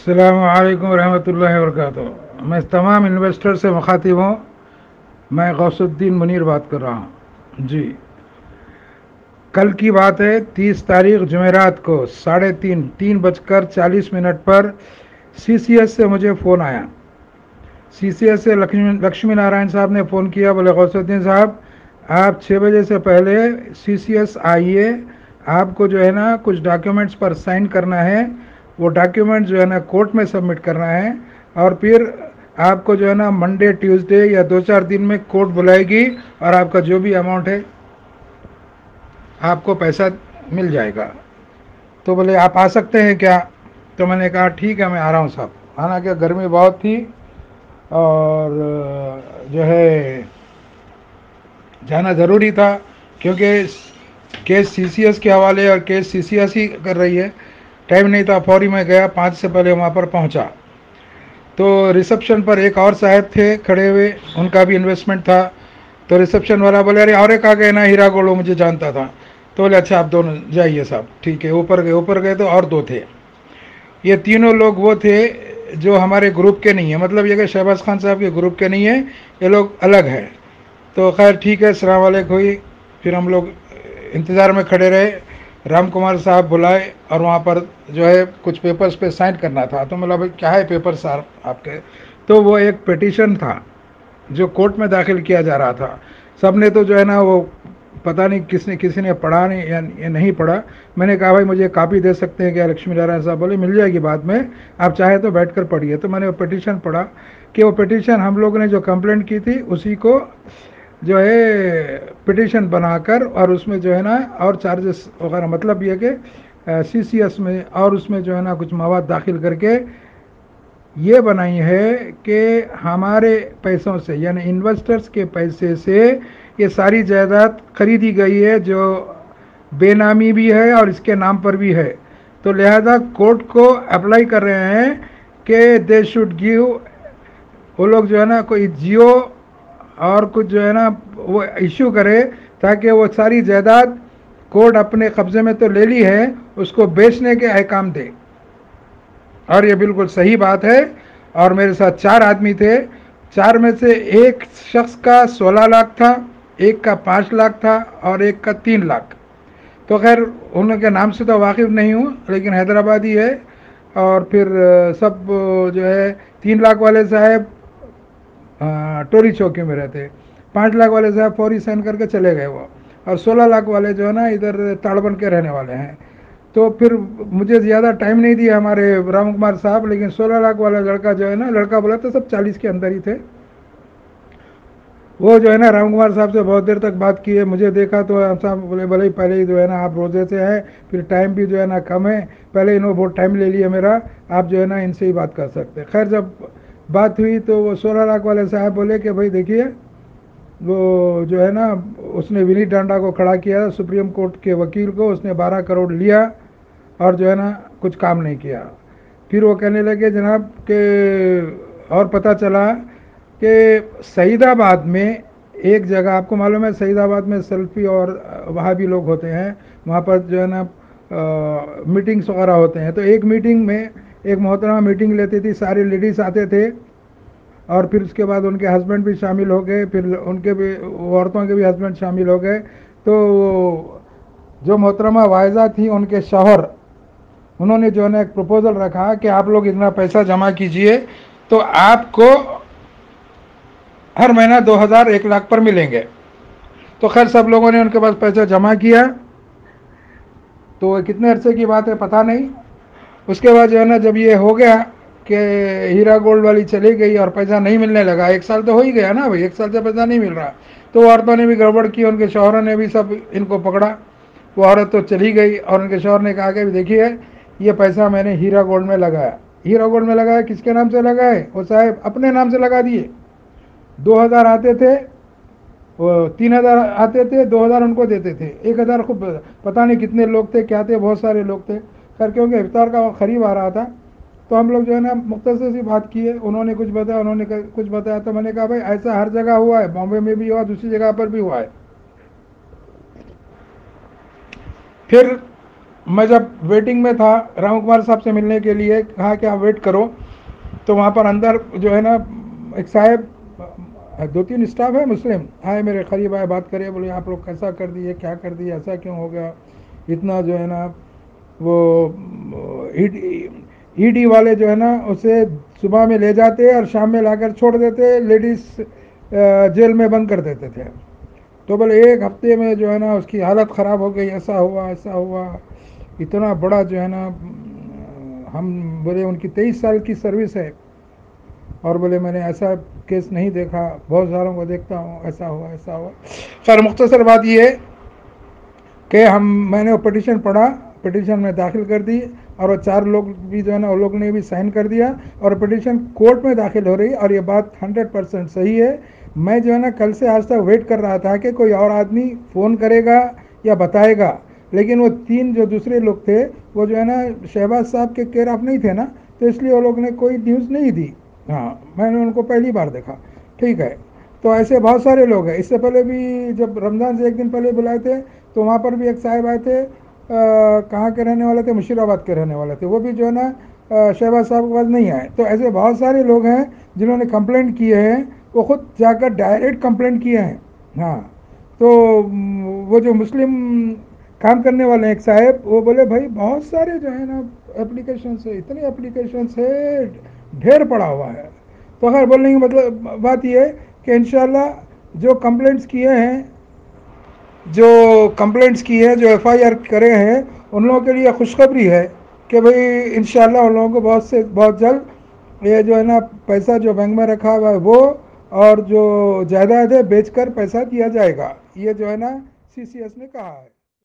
अस्सलामु अलैकुम रहमतुल्लाहि व बरकातुहू। मैं तमाम इन्वेस्टर से मुखातिब हूँ। मैं गौसुद्दीन मुनीर बात कर रहा हूँ जी। कल की बात है, 30 तारीख जुमेरात को 3:30 पर सीसीएस से मुझे फ़ोन आया। सीसीएस से लक्ष्मी नारायण साहब ने फ़ोन किया, बोले गौसुद्दीन साहब आप 6 बजे से पहले सीसीएस आइए, आपको जो है ना कुछ डॉक्यूमेंट्स पर साइन करना है, वो डॉक्यूमेंट जो है ना कोर्ट में सबमिट करना है, और फिर आपको जो है ना मंडे ट्यूसडे या 2-4 दिन में कोर्ट बुलाएगी और आपका जो भी अमाउंट है आपको पैसा मिल जाएगा। तो बोले आप आ सकते हैं क्या? तो मैंने कहा ठीक है मैं आ रहा हूँ साहब। हालांकि गर्मी बहुत थी और जो है जाना ज़रूरी था, क्योंकि केस सीसीएस के हवाले और केस सीसीएस ही कर रही है। टाइम नहीं था, फौरी में गया, 5 से पहले वहाँ पर पहुँचा। तो रिसेप्शन पर एक और साहब थे खड़े हुए, उनका भी इन्वेस्टमेंट था। तो रिसेप्शन वाला बोले अरे और एक आ गए ना, हीरा गोल्ड, मुझे जानता था। तो बोले अच्छा आप दोनों जाइए साहब, ठीक है। ऊपर गए तो और 2 थे। ये तीनों लोग वो थे जो हमारे ग्रुप के नहीं है, मतलब ये कि शहबाज खान साहब के ग्रुप के नहीं है, ये लोग अलग हैं। तो खैर ठीक है, सलाम वालेकुम हुई। फिर हम लोग इंतज़ार में खड़े रहे। राम कुमार साहब बुलाए और वहाँ पर जो है कुछ पेपर्स पे साइन करना था। तो मतलब भाई क्या है पेपर साहब आपके? तो वो एक पिटीशन था जो कोर्ट में दाखिल किया जा रहा था। सब ने तो जो है ना वो पता नहीं किसी ने पढ़ा नहीं या नहीं पढ़ा। मैंने कहा भाई मुझे कापी दे सकते हैं क्या? लक्ष्मी नारायण साहब बोले मिल जाएगी बाद में, आप चाहे तो बैठ कर पढ़िए। तो मैंने वो पिटीशन पढ़ा कि वो पिटीशन हम लोगों ने जो कंप्लेंट की थी उसी को जो है पिटीशन बनाकर, और उसमें जो है ना और चार्जेस वगैरह, मतलब ये कि सीसीएस में और उसमें जो है ना कुछ मवाद दाखिल करके ये बनाई है कि हमारे पैसों से यानी इन्वेस्टर्स के पैसे से ये सारी जायदाद खरीदी गई है, जो बेनामी भी है और इसके नाम पर भी है। तो लिहाजा कोर्ट को अप्लाई कर रहे हैं कि दे शुड गिव, वो लोग जो है ना कोई जियो और कुछ जो है ना वो इश्यू करे, ताकि वो सारी जायदाद कोर्ट अपने कब्जे में तो ले ली है, उसको बेचने के अहकाम दे। और ये बिल्कुल सही बात है। और मेरे साथ 4 आदमी थे। 4 में से एक शख्स का 16 लाख था, एक का 5 लाख था और एक का 3 लाख। तो खैर उनके नाम से तो वाकिफ़ नहीं हूँ, लेकिन हैदराबादी है। और फिर सब जो है 3 लाख वाले साहब टोरी चौकी में रहते, 5 लाख वाले साहब फौरी साइन करके चले गए वो, और 16 लाख वाले जो है ना इधर ताड़बन के रहने वाले हैं। तो फिर मुझे ज़्यादा टाइम नहीं दिया हमारे राम कुमार साहब, लेकिन 16 लाख वाला लड़का जो है ना, लड़का बोला तो सब 40 के अंदर ही थे, वो जो है ना राम कुमार साहब से बहुत देर तक बात की है। मुझे देखा तो साहब बोले भले पहले ही जो है ना आप रोजे से हैं, फिर टाइम भी जो है ना कम है, पहले इन्होंने बहुत टाइम ले लिया मेरा, आप जो है ना इनसे ही बात कर सकते हैं। खैर जब बात हुई तो वो 16 लाख वाले साहब बोले कि भाई देखिए, वो जो है ना उसने विनी डांडा को खड़ा किया, सुप्रीम कोर्ट के वकील को, उसने 12 करोड़ लिया और जो है ना कुछ काम नहीं किया। फिर वो कहने लगे जनाब के, और पता चला कि सईदाबाद में एक जगह, आपको मालूम है सईदाबाद में सेल्फी और वहाँ भी लोग होते हैं, वहाँ पर जो है ना मीटिंग्स वगैरह होते हैं। तो एक मीटिंग में एक मोहतरमा मीटिंग लेती थी, सारे लेडीज़ आते थे और फिर उसके बाद उनके हस्बैंड भी शामिल हो गए, फिर उनके भी औरतों के भी हस्बैंड शामिल हो गए। तो जो मोहतरमा वाइजा थी उनके शौहर, उन्होंने जो है ना एक प्रपोज़ल रखा कि आप लोग इतना पैसा जमा कीजिए तो आपको हर महीना 2000 1 लाख पर मिलेंगे। तो खैर सब लोगों ने उनके पास पैसा जमा किया। तो कितने अरसे की बात है पता नहीं। उसके बाद जो है ना जब ये हो गया कि हीरा गोल्ड वाली चली गई और पैसा नहीं मिलने लगा, 1 साल तो हो ही गया ना भाई, 1 साल से पैसा नहीं मिल रहा, तो औरतों ने भी गड़बड़ की, उनके शौहरों ने भी सब इनको पकड़ा। वो औरत तो चली गई और उनके शौहर ने कहा कि देखिए ये पैसा मैंने हीरा गोल्ड में लगाया। हीरा गोल्ड में लगाया, किसके नाम से लगाए? वो साहब अपने नाम से लगा दिए। 2000 आते थे, वो 3000 आते थे, 2000 उनको देते थे, 1000 खूब, पता नहीं कितने लोग थे, क्या थे, बहुत सारे लोग थे। खैर क्योंकि इफ्तार का वक्त करीब आ रहा था, तो हम लोग जो है ना मुख्तसर सी बात की है, उन्होंने कुछ बताया, उन्होंने कुछ बताया। तो मैंने कहा भाई ऐसा हर जगह हुआ है, बॉम्बे में भी हुआ, दूसरी जगह पर भी हुआ है। फिर मैं जब वेटिंग में था राम कुमार साहब से मिलने के लिए, कहा कि आप वेट करो, तो वहाँ पर अंदर जो है ना एक साहब, दो तीन स्टाफ है मुस्लिम, आए मेरे करीब आए, बात करे, बोले आप लोग कैसा कर दिए, क्या कर दिए, ऐसा क्यों हो गया, इतना जो है ना वो ईडी वाले जो है ना उसे सुबह में ले जाते और शाम में लाकर छोड़ देते, लेडीज़ जेल में बंद कर देते थे। तो बोले एक हफ्ते में जो है ना उसकी हालत ख़राब हो गई, ऐसा हुआ ऐसा हुआ, इतना बड़ा जो है ना, हम बोले उनकी 23 साल की सर्विस है, और बोले मैंने ऐसा केस नहीं देखा, बहुत सारों को देखता हूँ, ऐसा हुआ ऐसा हुआ। खैर मुख्तसर बात ये है कि मैंने वो पिटिशन पढ़ा, पिटिशन में दाखिल कर दी, और वो 4 लोग भी जो है ना, वो लोग ने भी साइन कर दिया, और पिटिशन कोर्ट में दाखिल हो रही, और ये बात 100% सही है। मैं जो है ना कल से आज तक वेट कर रहा था कि कोई और आदमी फ़ोन करेगा या बताएगा, लेकिन वो 3 जो दूसरे लोग थे वो जो है ना शहबाज साहब के केयर ऑफ नहीं थे ना, तो इसलिए वो लोग ने कोई न्यूज़ नहीं दी। हाँ, मैंने उनको पहली बार देखा। ठीक है, तो ऐसे बहुत सारे लोग हैं। इससे पहले भी जब रमज़ान से एक दिन पहले बुलाए थे, तो वहाँ पर भी एक साहब आए थे, कहाँ के रहने वाले थे, मुशीराबाद के रहने वाले थे, वो भी जो है ना शहबाज साहब के पास नहीं आए। तो ऐसे बहुत सारे लोग हैं जिन्होंने कंप्लेंट किए हैं, वो खुद जाकर डायरेक्ट कंप्लेंट किए हैं। हाँ, तो वो जो मुस्लिम काम करने वाले हैं एक साहब, वो बोले भाई बहुत सारे जो है ना एप्लीकेशन है, इतने एप्लीकेशन है, ढेर पड़ा हुआ है। तो खैर बोलने की मतलब बात यह है कि इंशाल्लाह जो कंप्लेंट्स किए हैं, जो एफआईआर करे हैं, उन लोगों के लिए खुशखबरी है कि भाई इंशाल्लाह उन लोगों को बहुत जल्द ये जो है ना पैसा जो बैंक में रखा हुआ है वो, और जो जायदाद है बेचकर पैसा दिया जाएगा, ये जो है ना सीसीएस ने कहा है।